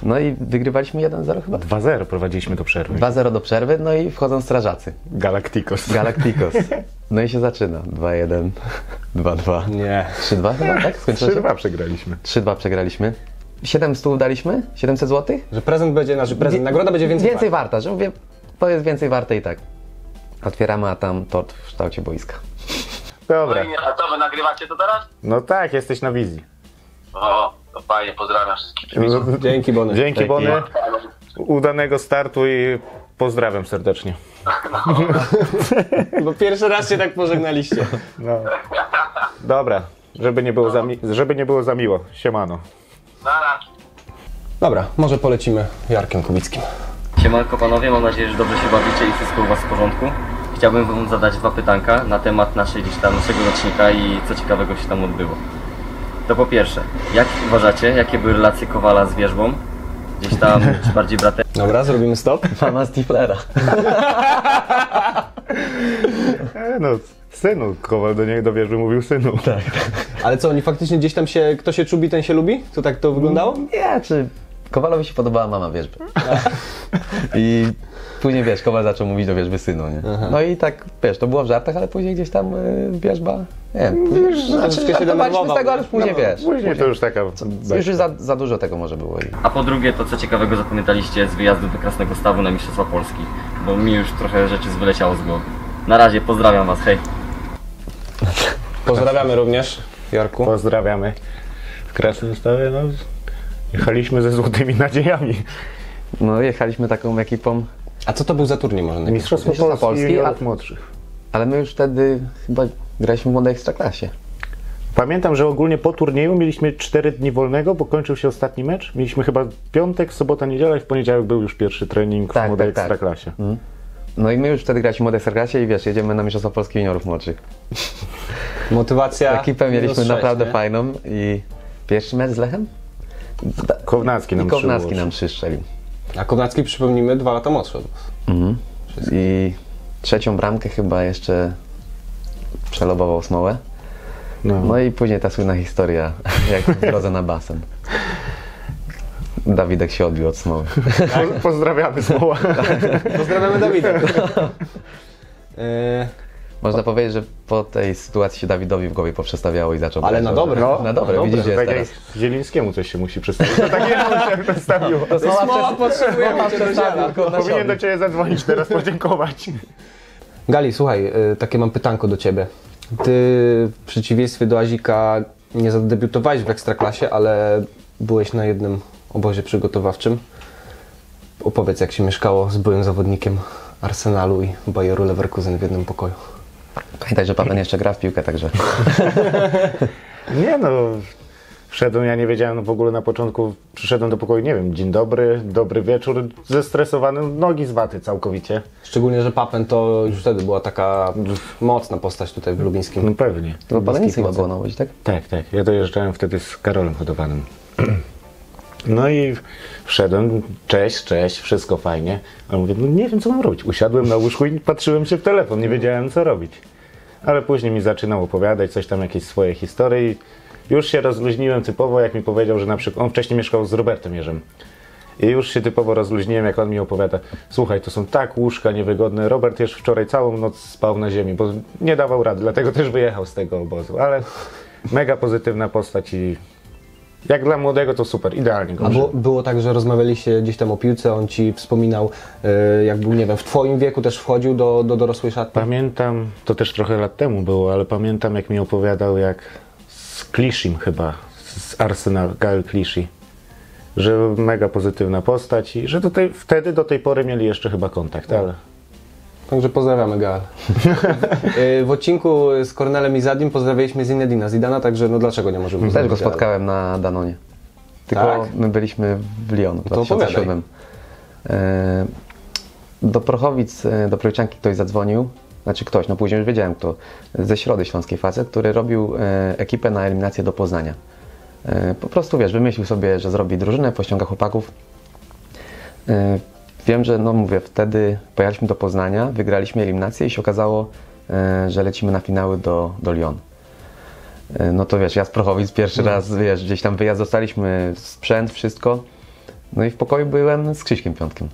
No i wygrywaliśmy 1-0 chyba? 2-0 prowadziliśmy do przerwy. 2-0 do przerwy, no i wchodzą strażacy. Galacticos. No i się zaczyna. 2-1, 2-2. Nie. 3-2 chyba, tak? Skończyło się? 3-2 przegraliśmy. 3-2 przegraliśmy. 700 daliśmy? 700 zł? Że prezent będzie, nagroda będzie więcej warta, że mówię, to jest więcej warte i tak. Otwieramy, a tam tort w kształcie boiska. Dobra. A co, wy nagrywacie to teraz? No tak, jesteś na wizji. O, to fajnie, pozdrawiam wszystkich kibiców. Dzięki, Bony. Dzięki, Bony. Udanego startu i pozdrawiam serdecznie. Bo pierwszy raz się tak pożegnaliście. No. Dobra, żeby nie było za miło. Siemano. Nara. Dobra, może polecimy Jarkiem Kubickim. Siemanko panowie, mam nadzieję, że dobrze się bawicie i wszystko u was w porządku. Chciałbym wam zadać 2 pytanka na temat naszego rocznika i co ciekawego się tam odbyło. To po pierwsze, jak uważacie, jakie były relacje Kowala z Wierzbą? Gdzieś tam, czy bardziej bratem? Dobra, zrobimy stop. Mama Stiflera. No, synu, Kowal do niego do wieży mówił synu. Tak. Ale co, oni faktycznie gdzieś tam kto się czubi, ten się lubi? To tak to wyglądało? Nie, czy Kowalowi się podobała mama Wierzby. I później, wiesz, Kowal zaczął mówić do Wierzby synu, nie? No i tak, wiesz, to było w żartach, ale później gdzieś tam Wierzba, nie wiem, żartowaliśmy z tego, ale później, wiesz. Później to już taka... Już za dużo tego może było. A po drugie, to co ciekawego zapamiętaliście z wyjazdu do Krasnego Stawu na Mistrzostwa Polski? Bo mi już trochę rzeczy wyleciało z głowy. Na razie, pozdrawiam was, hej! Pozdrawiamy również, Jarku. Pozdrawiamy. W Krasnym Stawie, no, jechaliśmy ze złotymi nadziejami. No, jechaliśmy taką ekipą. A co to był za turniej może? Mistrzostwo Polski juniorów młodszych. Ale my już wtedy chyba graliśmy w młodej ekstraklasie. Pamiętam, że ogólnie po turnieju mieliśmy 4 dni wolnego, bo kończył się ostatni mecz. Mieliśmy chyba piątek, sobota, niedziela i w poniedziałek był już pierwszy trening w młodej ekstraklasie. No i my już wtedy graliśmy w młodej ekstraklasie i wiesz, jedziemy na Mistrzostwa Polski juniorów młodszych. Motywacja. Ekipę mieliśmy naprawdę fajną i pierwszy mecz z Lechem? Kownacki nam przystrzelił. A Kownacki, przypomnijmy, 2 lata młodszy od was. I trzecią bramkę chyba jeszcze przelobował Smołę. No i później ta słynna historia, jak w drodze na basen. Dawidek się odbił od Smoły. Pozdrawiamy Smoła. Pozdrawiamy Dawida. Można powiedzieć, że po tej sytuacji się Dawidowi w głowie poprzestawiało i zaczął... Ale na dobre. Na dobre, widzisz, gdzie jest tak teraz. jak Zielińskiemu coś się musi przedstawić. To tak jemu się przedstawiło. Smoła potrzebuje Powinien do Ciebie zadzwonić teraz, podziękować. Gali, słuchaj, takie mam pytanko do Ciebie. Ty w przeciwieństwie do Azika nie zadebiutowałeś w Ekstraklasie, ale byłeś na jednym obozie przygotowawczym. Opowiedz, jak się mieszkało z byłym zawodnikiem Arsenalu i Bayeru Leverkusen w jednym pokoju. Pamiętaj, że Paweł jeszcze gra w piłkę, także... Nie no, wszedłem, ja nie wiedziałem w ogóle na początku, przyszedłem do pokoju, nie wiem, dzień dobry, dobry wieczór, zestresowany, nogi z waty całkowicie. Szczególnie, że Papen to już wtedy była taka mocna postać tutaj w Lubińskim. No pewnie. To chyba nic chyba było na łodzi, tak? Tak, tak. Ja dojeżdżałem wtedy z Karolem Hodowanym. No i wszedłem, cześć, wszystko fajnie. Ale mówię, no nie wiem co mam robić. Usiadłem na łóżku i patrzyłem się w telefon, nie wiedziałem co robić. Ale później mi zaczynał opowiadać coś tam, jakieś swoje historie i już się rozluźniłem typowo, jak mi powiedział, że na przykład on wcześniej mieszkał z Robertem Jerzem. I już się typowo rozluźniłem, jak on mi opowiada, słuchaj, to są tak łóżka niewygodne. Robert Jerz wczoraj całą noc spał na ziemi, bo nie dawał rady, dlatego też wyjechał z tego obozu. Ale mega pozytywna postać i jak dla młodego to super, idealnie go. A było tak, że rozmawialiście gdzieś tam o piłce, on Ci wspominał, jak był, nie wiem, w Twoim wieku też wchodził do dorosłej szatni? Pamiętam, to też trochę lat temu było, ale pamiętam jak mi opowiadał jak z Clichy chyba, z Arsenal, Gael Clichy, że mega pozytywna postać i że wtedy do tej pory mieli jeszcze chyba kontakt, ale... Także pozdrawiamy Gael. W odcinku z Kornelem i Zadim pozdrawialiśmy Zinedina Zidana, także no dlaczego nie możemy Też go spotkałem na Danonie. Tylko tak? My byliśmy w Lyon w to 2007. Do Prochowic, do Prowiczanki ktoś zadzwonił, znaczy ktoś, no później już wiedziałem kto, ze Środy Śląskiej facet, który robił ekipę na eliminację do Poznania. Po prostu wiesz, wymyślił sobie, że zrobi drużynę, pościąga chłopaków. Wiem, że no mówię, wtedy pojechaliśmy do Poznania, wygraliśmy eliminację i się okazało, że lecimy na finały do Lyon. No to wiesz, ja z Prochowic pierwszy raz, wiesz, gdzieś tam wyjazd, dostaliśmy sprzęt, wszystko. No i w pokoju byłem z Krzyśkiem Piątkiem.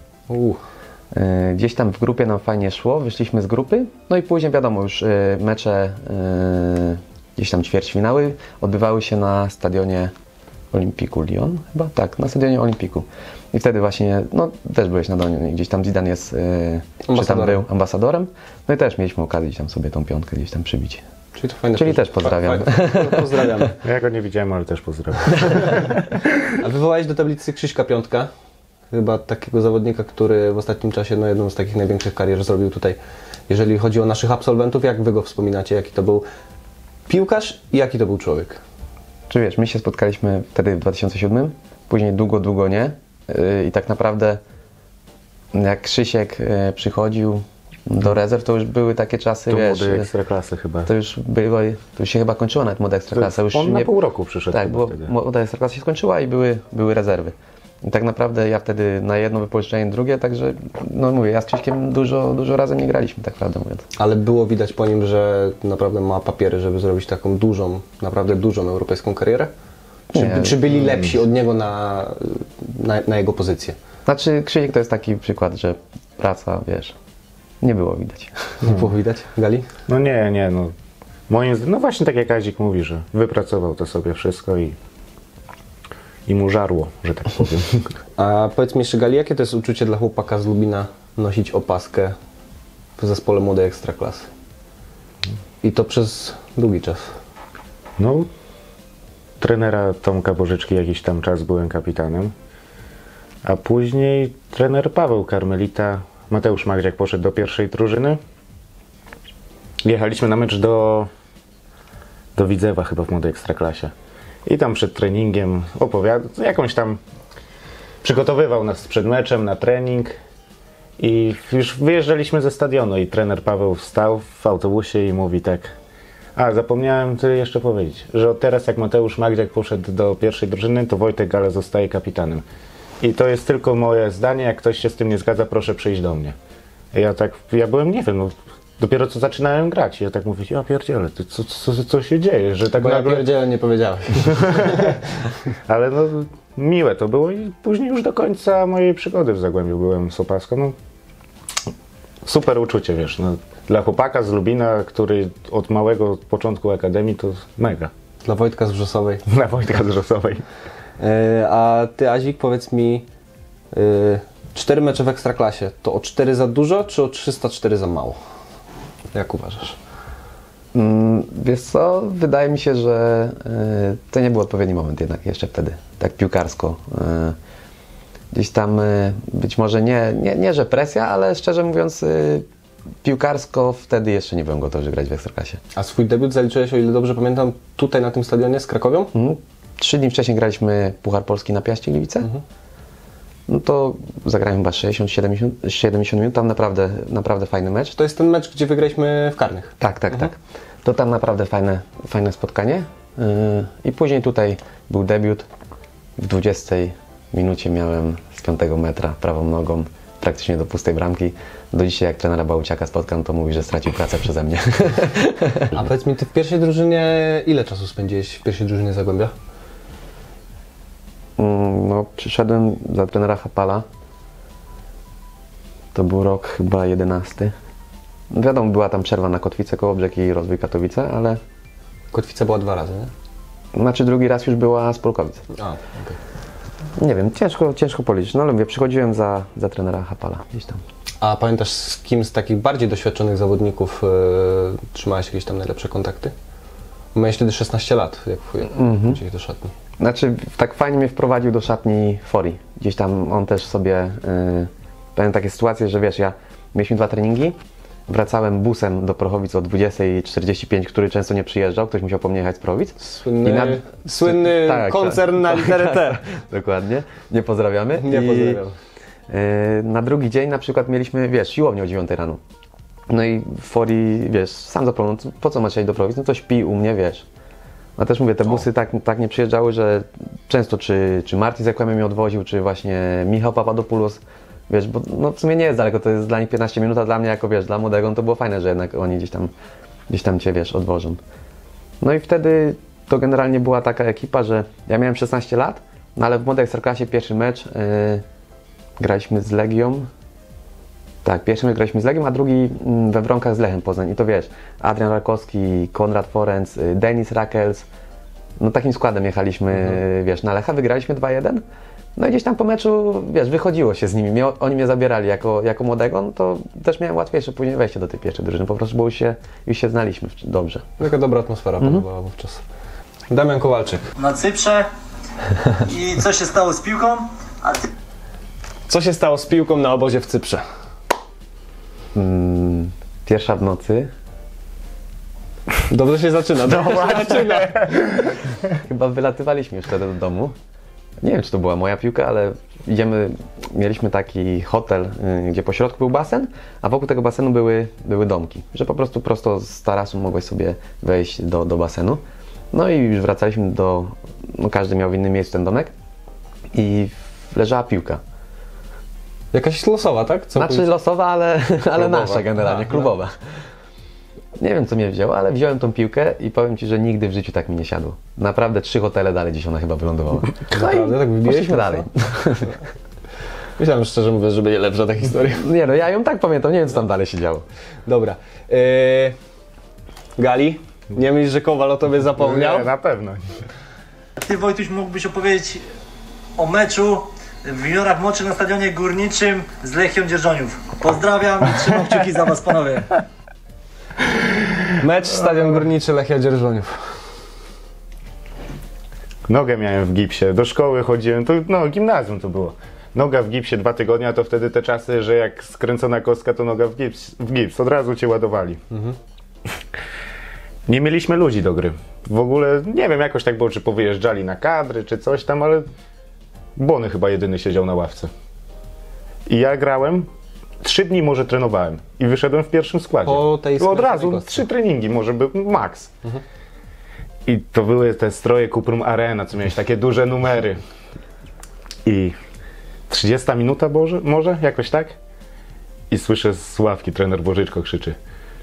Gdzieś tam w grupie nam fajnie szło, wyszliśmy z grupy, no i później wiadomo już mecze, gdzieś tam ćwierćfinały odbywały się na stadionie Olimpiku Lyon chyba? Tak, na stadionie Olimpiku. I wtedy właśnie, no też byłeś na Donie, gdzieś tam Zidane jest, czy tam był ambasadorem, no i też mieliśmy okazję gdzieś tam sobie tą piątkę gdzieś tam przybić. Czyli to fajne. Czyli też pozdrawiam. Pozdrawiamy. Ja go nie widziałem, ale też pozdrawiam. A wywołałeś do tablicy Krzyśka Piątka, chyba takiego zawodnika, który w ostatnim czasie no, jedną z takich największych karier zrobił tutaj. Jeżeli chodzi o naszych absolwentów, jak wy go wspominacie, jaki to był piłkarz i jaki to był człowiek? Czy wiesz, my się spotkaliśmy wtedy w 2007, później długo nie i tak naprawdę jak Krzysiek przychodził do rezerw, to już były takie czasy, To wiesz, młody Ekstraklasy chyba. to już się chyba kończyła nawet młoda Ekstraklasa. Już On na nie, pół roku przyszedł tak, chyba bo wtedy. młoda Ekstraklasa się skończyła i były rezerwy. I tak naprawdę ja wtedy na jedno wypożyczenie, drugie, także no mówię, ja z Krzyśkiem dużo razem nie graliśmy, tak prawdę mówiąc. Ale było widać po nim, że naprawdę ma papiery, żeby zrobić taką dużą, naprawdę dużą europejską karierę? Nie. Czy byli lepsi od niego na jego pozycję? Znaczy Krzysiek to jest taki przykład, że praca, wiesz, nie było widać. Nie było widać? Gali? No nie, no. Moim zdaniem, no właśnie tak jak Kazik mówi, że wypracował to sobie wszystko i mu żarło, że tak powiem. A powiedz mi jeszcze, Gali, jakie to jest uczucie dla chłopaka z Lubina nosić opaskę w zespole młodej Ekstraklasy? I to przez długi czas. No, trenera Tomka Bożyczki jakiś tam czas byłem kapitanem, a później trener Paweł Karmelita, Mateusz Magdziak poszedł do pierwszej drużyny. Jechaliśmy na mecz do Widzewa chyba w młodej Ekstraklasie. I tam przed treningiem jakąś tam przygotowywał nas przed meczem na trening i już wyjeżdżaliśmy ze stadionu i trener Paweł wstał w autobusie i mówi tak: a zapomniałem tyle jeszcze powiedzieć, że od teraz jak Mateusz Magdziak poszedł do pierwszej drużyny, to Wojtek Gala zostaje kapitanem. I to jest tylko moje zdanie, jak ktoś się z tym nie zgadza, proszę przyjść do mnie. Ja byłem, nie wiem, no, dopiero co zaczynałem grać. I ja tak mówię, ja pierdzielę, co się dzieje, że tak Bo nagle... ja pierdzielę nie powiedziałeś. Ale no, miłe to było i później już do końca mojej przygody w Zagłębiu byłem z opaską. No, super uczucie, wiesz, no, dla chłopaka z Lubina, który od małego początku akademii, to mega. Dla Wojtka z Wrzosowej. Dla Wojtka z Rzosowej. A ty, Azik, powiedz mi, 4 mecze w Ekstraklasie, to o 4 za dużo, czy o 304 za mało? Jak uważasz? Wiesz co, wydaje mi się, że to nie był odpowiedni moment jednak jeszcze wtedy, tak piłkarsko. Gdzieś tam być może nie że presja, ale szczerze mówiąc piłkarsko wtedy jeszcze nie byłem gotowy grać w Ekstraklasie. A swój debiut zaliczyłeś, o ile dobrze pamiętam, tutaj na tym stadionie z Krakowią? 3 dni wcześniej graliśmy Puchar Polski na Piaście Gliwice. No to zagrałem chyba 60-70 minut, tam naprawdę fajny mecz. To jest ten mecz, gdzie wygraliśmy w karnych. Tak. To tam naprawdę fajne spotkanie. I później tutaj był debiut. W 20 minucie miałem z 5 metra prawą nogą praktycznie do pustej bramki. Do dzisiaj jak trenera Bałuciaka spotkam, to mówi, że stracił pracę przeze mnie. A powiedz mi, ty w pierwszej drużynie, ile czasu spędziłeś w pierwszej drużynie Zagłębia? No, przyszedłem za trenera Hapala. To był rok chyba 11. Wiadomo, była tam przerwa na Kotwicę, Kołobrzeg i Rozwój Katowice, ale... Kotwica była 2 razy, nie? Znaczy drugi raz już była z Polkowic. Nie wiem, ciężko policzyć. No ale mówię, przychodziłem za trenera Hapala gdzieś tam. A pamiętasz, z kim z takich bardziej doświadczonych zawodników trzymałeś jakieś tam najlepsze kontakty? Miałeś wtedy 16 lat, jak wchodziłeś do szatni. Znaczy, tak fajnie mnie wprowadził do szatni Fori. Gdzieś tam on też sobie... Pamiętam takie sytuacje, że wiesz, mieliśmy 2 treningi, wracałem busem do Prochowic o 20:45, który często nie przyjeżdżał, ktoś musiał po mnie jechać z Prochowic. Słynny Tak, koncern na literę T. Dokładnie, nie pozdrawiamy. Nie pozdrawiam. Na drugi dzień na przykład mieliśmy, wiesz, siłownię o 9 rano. No i Fori, wiesz, sam zaproponował, po co masz jechać do Prochowic? No to śpi u mnie, wiesz. A też mówię, te busy tak nie przyjeżdżały, że często czy Martin Zekłemy mnie odwoził, czy właśnie Michał Papadopoulos, wiesz, bo no w sumie nie jest daleko, to jest dla nich 15 minut, a dla mnie jako, wiesz, dla młodego no to było fajne, że jednak oni gdzieś tam cię, wiesz, odwożą. No i wtedy to generalnie była taka ekipa, że ja miałem 16 lat, No ale w młodej Ekstraklasie pierwszy mecz graliśmy z Legią. Tak, pierwszy mecz graliśmy z Legią, a drugi we Wronkach z Lechem Poznań. I to wiesz, Adrian Rakowski, Konrad Forenc, Denis Rakels. No takim składem jechaliśmy, wiesz, na Lecha, wygraliśmy 2-1. No i gdzieś tam po meczu, wiesz, wychodziło się z nimi. Oni mnie zabierali jako młodego, no to też miałem łatwiejsze później wejście do tej pierwszej drużyny. Po prostu, bo już się znaliśmy dobrze. Taka dobra atmosfera panowała wówczas. Damian Kowalczyk. Na Cyprze i co się stało z piłką, a ty... Co się stało z piłką na obozie w Cyprze? Pierwsza w nocy. Dobrze się zaczyna. Dobrze się zaczyna. Chyba wylatywaliśmy już wtedy do domu. Nie wiem, czy to była moja piłka, ale mieliśmy taki hotel, gdzie po środku był basen, a wokół tego basenu były domki, że po prostu prosto z tarasu mogłeś sobie wejść do basenu. No i już wracaliśmy każdy miał w innym miejscu ten domek i leżała piłka. Jakaś losowa, tak? Znaczy losowa, ale nasza generalnie, klubowa. Nie wiem, co mnie wzięło, ale wziąłem tą piłkę i powiem Ci, że nigdy w życiu tak mi nie siadło. Naprawdę 3 hotele dalej gdzieś ona chyba wylądowała. Naprawdę? Tak wybiłeś? Poszliśmy dalej. Myślałem szczerze mówiąc, że będzie lepsza ta historia. Nie no, ja ją tak pamiętam, nie wiem, co tam dalej się działo. Dobra. Gali? Nie myślisz, że Kowal o tobie zapomniał? Nie, na pewno. Ty, Wojtuś, mógłbyś opowiedzieć o meczu w juniorach młodszych na stadionie górniczym z Lechią Dzierżoniów. Pozdrawiam i trzymam kciuki za was, panowie. Mecz Stadion Górniczy Lechia Dzierżoniów. Nogę miałem w gipsie, do szkoły chodziłem, gimnazjum to było. Noga w gipsie 2 tygodnie, a to wtedy te czasy, że jak skręcona kostka, to noga w gips. Od razu cię ładowali. Nie mieliśmy ludzi do gry. W ogóle, nie wiem, jakoś tak było, czy powyjeżdżali na kadry, czy coś tam, ale Bony chyba jedyny siedział na ławce. I ja grałem, 3 dni może trenowałem i wyszedłem w pierwszym składzie. Po tej Od razu kostce. 3 treningi może był max. I to były te stroje Cuprum Arena, co miałeś takie duże numery. I 30 minuta może, jakoś tak? I słyszę z ławki trener Bożyczko krzyczy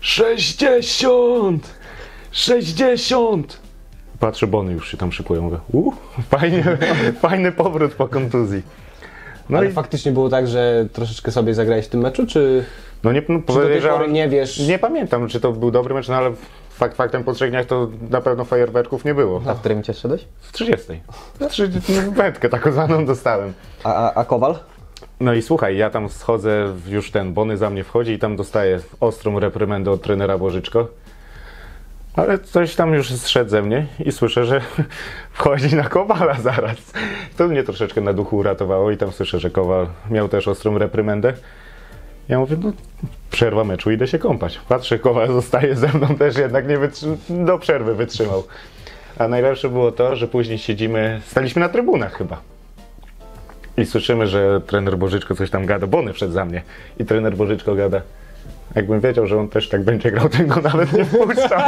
60! 60! Patrzę, Bony już się tam szykują. Mówię, fajny powrót po kontuzji. No Ale i faktycznie było tak, że troszeczkę sobie zagrałeś w tym meczu, czy no nie, do tej pory nie wiesz? Nie pamiętam, czy to był dobry mecz, no ale faktem po 3 dniach to na pewno fajerwerków nie było. A w którym cię szedłeś? W 30. Wędkę taką zwaną dostałem. A Kowal? No i słuchaj, ja tam schodzę, już Bony za mnie wchodzi i tam dostaję ostrą reprymendę od trenera Bożyczko. Ale coś tam już zszedł ze mnie i słyszę, że wchodzi na Kowala zaraz. To mnie troszeczkę na duchu uratowało i tam słyszę, że Kowal miał też ostrą reprymendę. Ja mówię, no przerwa meczu, idę się kąpać. Patrzę, Kowal zostaje ze mną, też jednak do przerwy wytrzymał. A najlepsze było to, że później staliśmy na trybunach chyba. I słyszymy, że trener Bożyczko coś tam gada, Bony wszedł za mnie. I trener Bożyczko gada, jakbym wiedział, że on też tak będzie grał, to go nawet nie wpuszczał.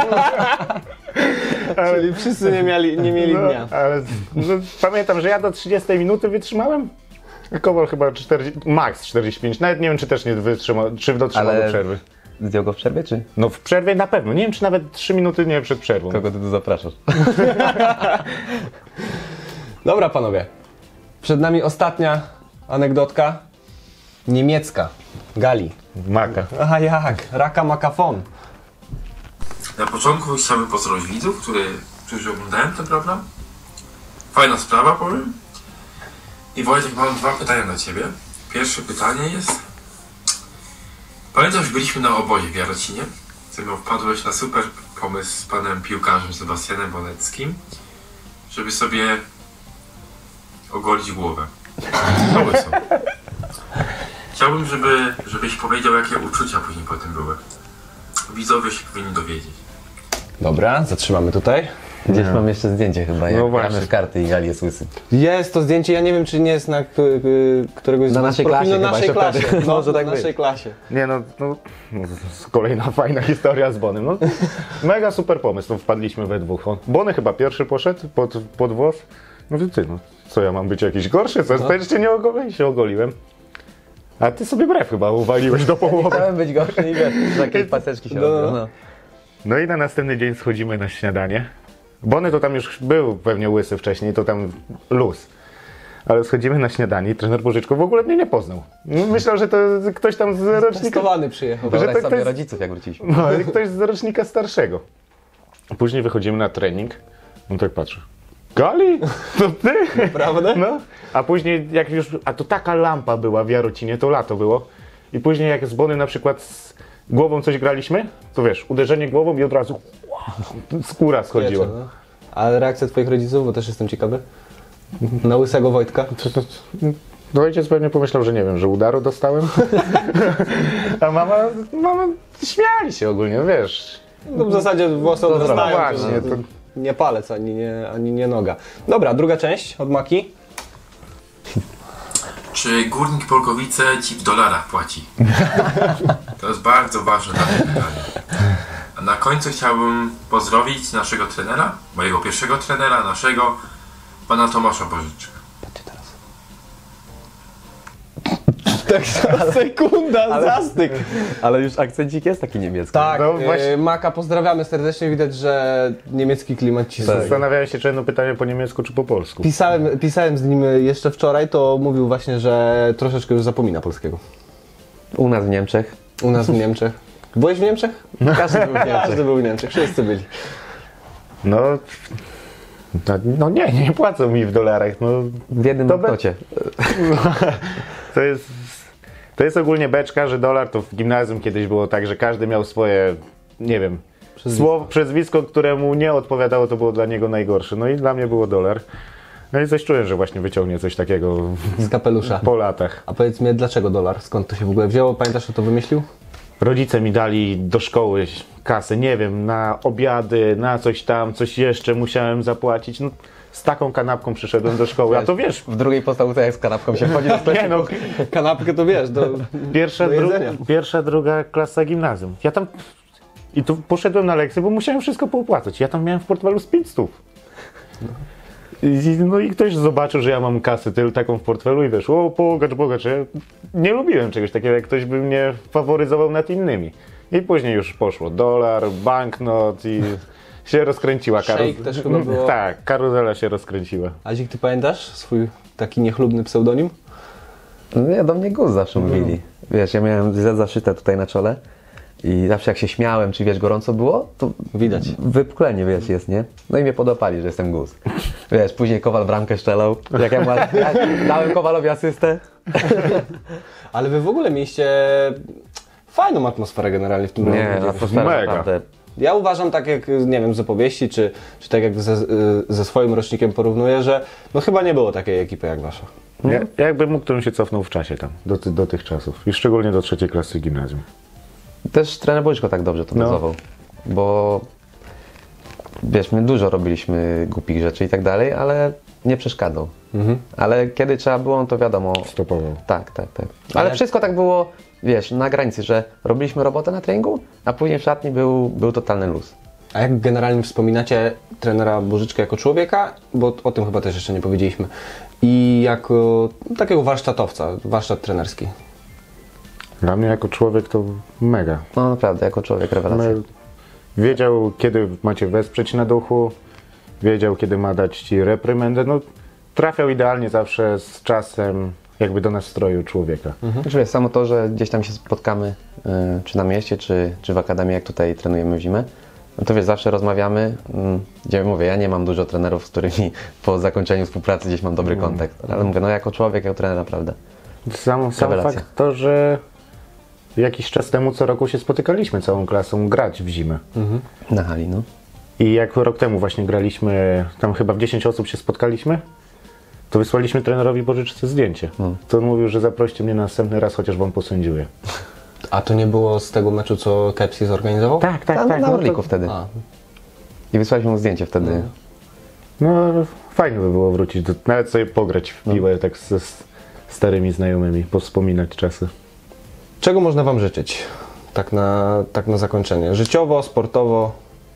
Czyli wszyscy nie mieli dnia. Ale pamiętam, że ja do 30 minuty wytrzymałem. Kowal chyba max 45, nawet nie wiem, czy też nie wytrzymał, czy dotrzymał do przerwy. Zdjął go w przerwie, czy? No w przerwie na pewno, nie wiem, czy nawet 3 minuty nie przed przerwą. Kogo ty tu zapraszasz? Dobra, panowie. Przed nami ostatnia anegdotka. Niemiecka. Gali. Maka. Aha, jak? Raka makafon. Na początku chciałbym pozdrowić widzów, którzy oglądają ten program. Fajna sprawa, powiem. I Wojtek, mam 2 pytania dla Ciebie. Pierwsze pytanie jest... Pamiętasz, byliśmy na obozie w Jarocinie? Ty wpadłeś na super pomysł z panem piłkarzem Sebastianem Boneckim, żeby sobie ogolić głowę. To łysą. Chciałbym, żebyś powiedział, jakie uczucia później po tym były. Widzowie się powinni dowiedzieć. Dobra, zatrzymamy tutaj. Gdzieś mam jeszcze zdjęcie chyba, jak właśnie. gramy w karty i Gali jest łysy. Jest to zdjęcie, ja nie wiem, czy nie jest na któregoś z Na was naszej profilu. klasie Na chyba naszej się klasie. wtedy. No, Może na tak być. naszej klasie. Nie kolejna fajna historia z Bonym. No, mega super pomysł, wpadliśmy we dwóch. Bony chyba pierwszy poszedł pod włos. Mówię, co ja mam być jakiś gorszy? Co, też cię nie ogoliłem? I się ogoliłem. A ty sobie brew chyba uwaliłeś do połowy. Chciałem być gorszy i wiesz, takie paseczki się robią, no. No i na następny dzień schodzimy na śniadanie. Bony to tam już był pewnie łysy wcześniej, to tam luz. ale schodzimy na śniadanie i trener Bożyczko w ogóle mnie nie poznał. Myślał, że to ktoś tam z rocznika... Testowany przyjechał. Że Wyobraź to sobie ktoś- rodziców, jak wróciliśmy. No, ale ktoś z rocznika starszego. Później wychodzimy na trening, on tak patrzy. Gali? To ty? Prawda? No. A później jak już, a to taka lampa była w Jarocinie, to lato było. I później jak z Bony na przykład z głową coś graliśmy, to wiesz, uderzenie głową i od razu skóra schodziła. No. A reakcja twoich rodziców, bo też jestem ciekawy. Na łysego Wojtka. No ojciec pewnie pomyślał, że nie wiem, że udaru dostałem. A mama śmiali się ogólnie, wiesz. No w zasadzie włosy odrastają. właśnie, to nie palec, ani nie noga. Dobra, druga część od Maki. Czy Górnik Polkowice ci w dolarach płaci? To jest bardzo ważne dla mnie pytanie. A na końcu chciałbym pozdrowić naszego trenera, mojego pierwszego trenera, naszego, pana Tomasza Bożyczka. Tak, sekunda, zastyk. Ale już akcencik jest taki niemiecki. Tak, No właśnie. Maka, pozdrawiamy serdecznie. Widać, że niemiecki klimat ci tak. Zastanawiałem się, czy jedno pytanie po niemiecku, czy po polsku. Pisałem z nim jeszcze wczoraj, to mówił właśnie, że troszeczkę już zapomina polskiego. U nas w Niemczech. U nas w Niemczech. Byłeś w Niemczech? Każdy był w Niemczech. Każdy był w Niemczech, wszyscy byli. No nie płacą mi w dolarach. No, W jednym To banknocie. to jest ogólnie beczka, że dolar to w gimnazjum kiedyś było tak, że każdy miał swoje, nie wiem, przezwisko, któremu nie odpowiadało, to było dla niego najgorsze. No i dla mnie było dolar. No i coś czułem, że właśnie wyciągnie coś takiego Z kapelusza. po latach. A powiedz mi, dlaczego dolar? Skąd to się w ogóle wzięło? Pamiętasz, kto to wymyślił? Rodzice mi dali do szkoły kasę, nie wiem, na obiady, na coś tam, coś jeszcze musiałem zapłacić. No, z taką kanapką przyszedłem do szkoły, a to wiesz, W drugiej podstawce jak z kanapką się wchodzi do sklepu. nie no, Kanapkę to wiesz, do jedzenia. pierwsza, druga klasa gimnazjum. Ja tam, i tu poszedłem na lekcję, bo musiałem wszystko poopłacać. Ja tam miałem w portfelu z 500. No i ktoś zobaczył, że ja mam kasę taką w portfelu i wiesz, o bogacz. Ja nie lubiłem czegoś takiego, jak ktoś by mnie faworyzował nad innymi. I później już poszło dolar, banknot i się rozkręciła Shake też chyba było. Tak, karuzela się rozkręciła. Azik, ty pamiętasz swój taki niechlubny pseudonim? No ja do mnie Guz zawsze mówili. Wiesz, ja miałem Z zaszyte tutaj na czole i zawsze jak się śmiałem, czy wiesz, gorąco było, to Widać. wypklenie, wiesz, jest, nie? No i mnie podopali, że jestem Guz. Wiesz, później Kowal bramkę strzelał. Jak ja dałem Kowalowi asystę. Ale wy w ogóle mieliście fajną atmosferę generalnie w tym roku. Nie, atmosfera Mega. naprawdę. Ja uważam, tak jak, nie wiem, z opowieści, czy tak jak ze swoim rocznikiem porównuję, że no chyba nie było takiej ekipy jak wasza. Jakbym mógł, to bym się cofnął w czasie tam, do tych czasów. I szczególnie do 3. klasy gimnazjum. Też trener Bożyczko tak dobrze to dozował, bo wiesz, my dużo robiliśmy głupich rzeczy i tak dalej, ale nie przeszkadzał. Ale kiedy trzeba było, no to wiadomo. Stopował. Tak. Ale wszystko tak było, wiesz, na granicy, że robiliśmy robotę na treningu, a później w szatni był totalny luz. A jak generalnie wspominacie trenera Bożyczka jako człowieka, bo o tym chyba też jeszcze nie powiedzieliśmy, i jako takiego warsztatowca, warsztat trenerski? Dla mnie jako człowiek to mega. No naprawdę, jako człowiek rewelacja. Wiedział, kiedy macie wesprzeć na duchu, wiedział, kiedy ma dać ci reprymendę. No, trafiał idealnie zawsze z czasem, jakby do nastroju człowieka. Znaczy, wiesz, samo to, że gdzieś tam się spotkamy, czy na mieście, czy w akademii, jak tutaj trenujemy w zimę, no to wiesz, zawsze rozmawiamy, gdzie mówię, ja nie mam dużo trenerów, z którymi po zakończeniu współpracy gdzieś mam dobry kontakt, ale mówię, no jako człowiek, jako trener naprawdę. Sam Rewelacja. fakt to, że jakiś czas temu co roku się spotykaliśmy całą klasą grać w zimę. Na hali, no. I jak rok temu właśnie graliśmy, tam chyba w 10 osób się spotkaliśmy, to wysłaliśmy trenerowi Bożyczce zdjęcie. To on mówił, że zaproście mnie na następny raz, chociaż wam posędziuję. A to nie było z tego meczu, co Kepsi zorganizował? Tak. Na Orliku wtedy. A, I wysłaliśmy mu zdjęcie wtedy. No fajnie by było wrócić, nawet sobie pograć w piłę tak ze starymi znajomymi, powspominać czasy. czego można wam życzyć? Tak na zakończenie. Życiowo, sportowo?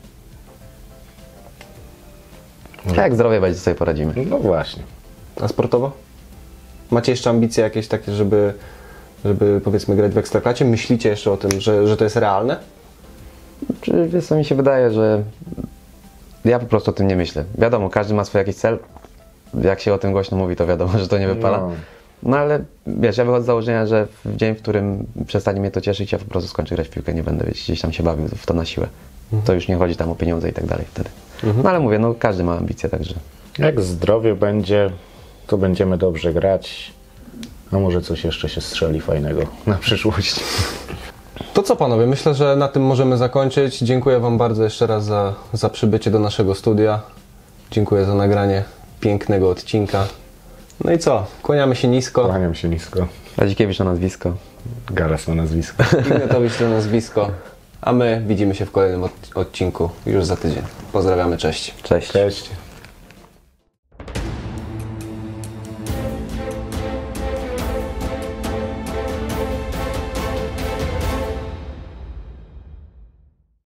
Jak zdrowie będzie, sobie poradzimy. No właśnie. A sportowo? Macie jeszcze ambicje jakieś takie, żeby powiedzmy grać w Ekstraklasie? Myślicie jeszcze o tym, że to jest realne? Czy wiesz co, mi się wydaje, że ja po prostu o tym nie myślę. Wiadomo, każdy ma swój jakiś cel. jak się o tym głośno mówi, to wiadomo, że to nie wypala. No ale wiesz, ja wychodzę z założenia, że w dzień, w którym przestanie mnie to cieszyć, ja po prostu skończę grać w piłkę, nie będę gdzieś tam się bawił w to na siłę. To już nie chodzi tam o pieniądze i tak dalej wtedy. No ale mówię, no każdy ma ambicje, także... Jak zdrowie będzie, to będziemy dobrze grać. A może coś jeszcze się strzeli fajnego na przyszłość. To co panowie, myślę, że na tym możemy zakończyć. Dziękuję wam bardzo jeszcze raz za przybycie do naszego studia. Dziękuję za nagranie pięknego odcinka. No i co? Kłaniamy się nisko. Kłaniam się nisko. Radzikiewicz na nazwisko. Garas ma nazwisko. Ignatowicz to nazwisko. A my widzimy się w kolejnym odcinku już za tydzień. Pozdrawiamy, cześć. Cześć. Cześć.